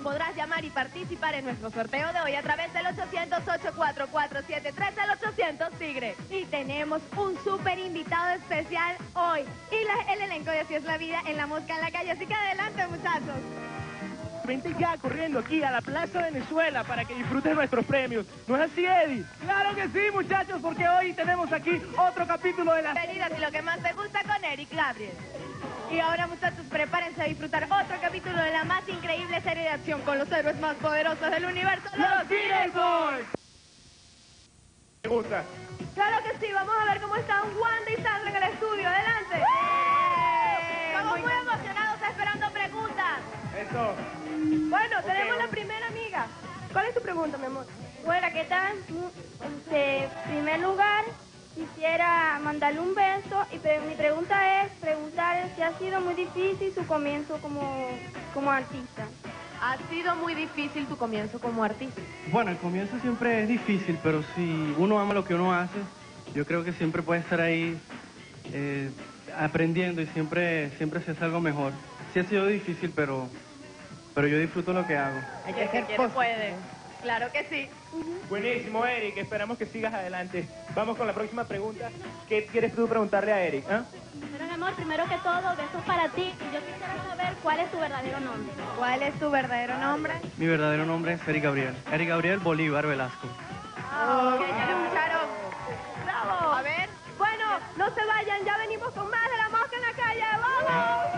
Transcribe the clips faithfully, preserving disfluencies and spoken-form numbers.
podrás llamar y participar en nuestro sorteo de hoy a través del ochocientos, ocho cuatro cuatro, siete tres, el ochocientos Tigre. Y tenemos un súper invitado especial hoy. Y la, el elenco de Así es la Vida en La Mosca en la Calle. Así que adelante, muchachos. Vente ya corriendo aquí a la Plaza Venezuela para que disfrutes nuestros premios. ¿No es así, Eddie? Claro que sí, muchachos, porque hoy tenemos aquí otro capítulo de la... Bienvenidos y lo que más te gusta con Eric Gabriel. Y ahora, muchachos, prepárense a disfrutar otro capítulo de la más increíble serie de acción con los héroes más poderosos del universo, ¡Los Tigre Boys! ¿Te gusta? Claro que sí, vamos a ver cómo están Wanda y Sandra en el estudio. ¡Adelante! Estamos muy emocionados esperando preguntas. Eso. Bueno, Okay, tenemos bueno. la primera amiga. ¿Cuál es tu pregunta, mi amor? Bueno, ¿qué tal? Este, en primer lugar, quisiera mandarle un beso y pre- mi pregunta es preguntarle si ha sido muy difícil su comienzo como, como artista. Ha sido muy difícil tu comienzo como artista. Bueno, el comienzo siempre es difícil, pero si uno ama lo que uno hace, yo creo que siempre puede estar ahí eh, aprendiendo y siempre, siempre se hace algo mejor. Sí ha sido difícil, pero, pero yo disfruto lo que hago. Hay que ser que puede. Claro que sí. Buenísimo, Eric. Esperamos que sigas adelante. Vamos con la próxima pregunta. ¿Qué quieres tú preguntarle a Eric? ¿Ah? Pero mi amor, primero que todo, besos para ti y yo quisiera saber cuál es tu verdadero nombre. ¿Cuál es tu verdadero nombre? Mi verdadero nombre es Eric Gabriel. Eric Gabriel Bolívar Velasco. Ok, ya lo escucharon. ¡Bravo! A ver. Bueno, no se vayan, ya venimos con más de La Mosca en la Calle. ¡Vamos!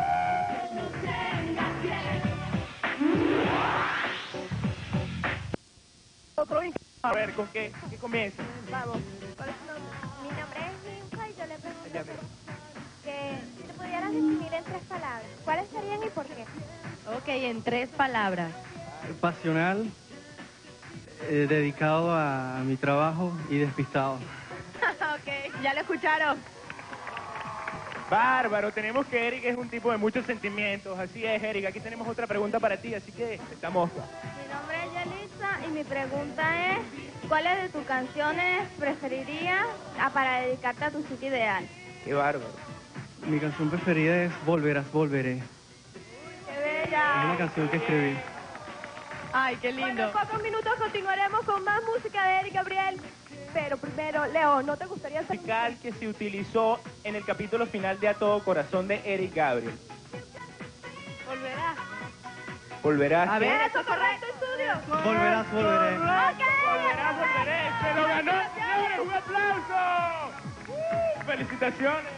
Otro in- A ver, ¿con qué, qué comienza? Vamos. Mi nombre es Linka y yo le pregunto Ya ve. que si te pudieras definir en tres palabras, ¿cuáles serían y por qué? Ok, en tres palabras. Pasional, eh, dedicado a, a mi trabajo y despistado. Ok, ya lo escucharon. Bárbaro, tenemos que Eric es un tipo de muchos sentimientos. Así es, Eric. Aquí tenemos otra pregunta para ti, así que estamos... Mi nombre es Yelitza y mi pregunta es, ¿cuáles de tus canciones preferirías ah, para dedicarte a tu sitio ideal? Qué bárbaro. Mi canción preferida es Volverás, Volveré. ¡Qué Es bella! una canción que escribí. Ay, qué lindo. Bueno, en pocos minutos continuaremos con más música de Eric Gabriel. Pero primero, Leo, ¿no te gustaría hacer... Musical que se utilizó en el capítulo final de A Todo Corazón de Eric Gabriel. Volverá. Volverás. A ver, ¿eso correcto, estudio? Volverás, Volveré. Ok. Volverás, volveré. Se lo ganó. Señores, un aplauso. Uh, felicitaciones.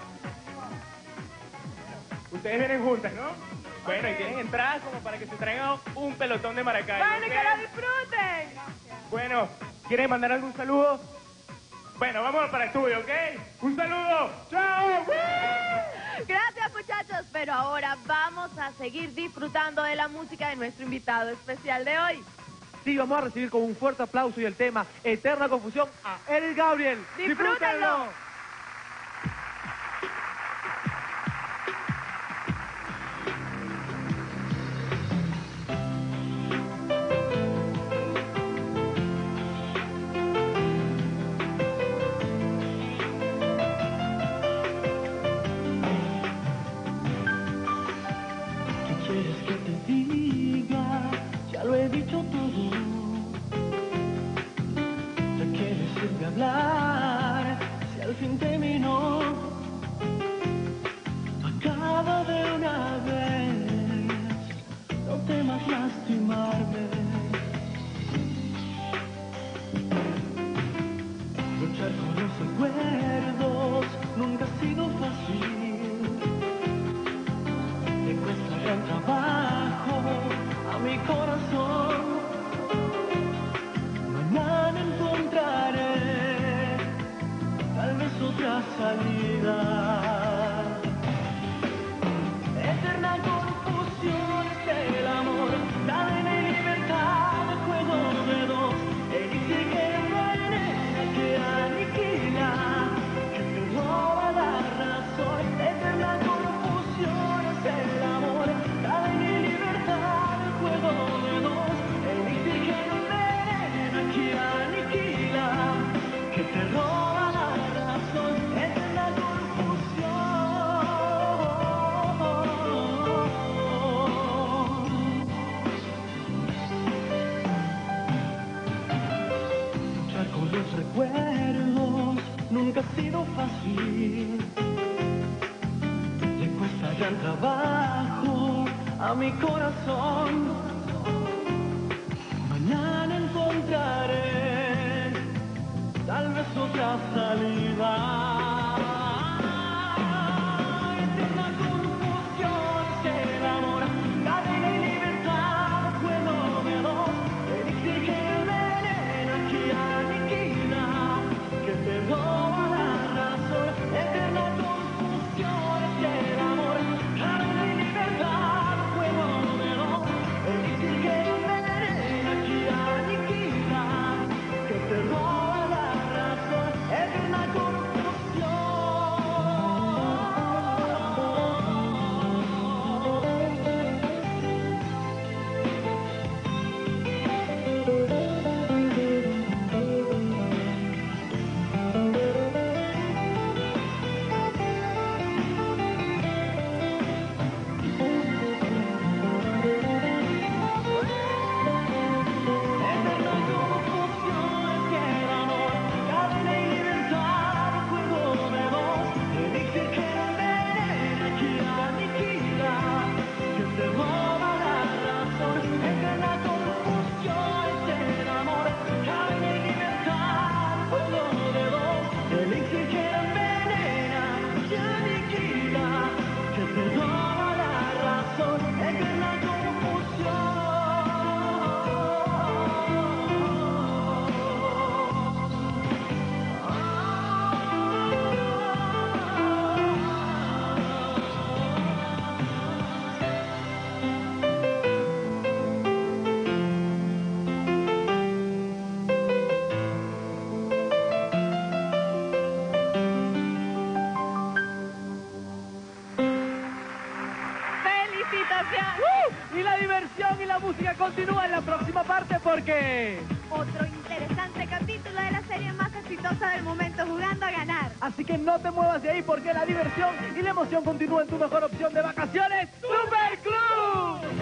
Ustedes vienen juntas, ¿no? Bueno, y tienen entradas como para que se traigan un pelotón de Maracaibo. Bueno, y ¿ok? que lo disfruten. Bueno, ¿quieren mandar algún saludo? Bueno, vamos para el estudio, ¿ok? Un saludo. ¡Chao! Gracias, muchachos, pero ahora vamos a seguir disfrutando de la música de nuestro invitado especial de hoy. Sí, vamos a recibir con un fuerte aplauso y el tema Eterna Confusión a Eric Gabriel. ¡Disfrútenlo! ¿Qué quieres que te diga? Ya lo he dicho todo. ¿De qué me sirve hablar si al fin terminó? Acaba de una vez, no temas lastimarme. Luchar con los recuerdos nunca ha sido fácil. Me cuesta gran trabajo a mi corazón. Mañana encontraré tal vez otra salida. Eterna confusión es el amor, dame mi libertad. a mi corazón. Mañana encontraré tal vez otra salida. Eterna confusión es el amor, cadena y libertad, juego de dos, elixir que envenena, que aniquila, que te roba la razón. Eterna confusión es el amor, cadena y libertad, juego de dos, elixir que envenena, que aniquila, que te roba la razón. Eterna confusión. ¡Uh! Y la diversión y la música continúa en la próxima parte porque... Otro interesante capítulo de la serie más exitosa del momento, Jugando a Ganar. Así que no te muevas de ahí porque la diversión y la emoción continúa en tu mejor opción de vacaciones, Super Club.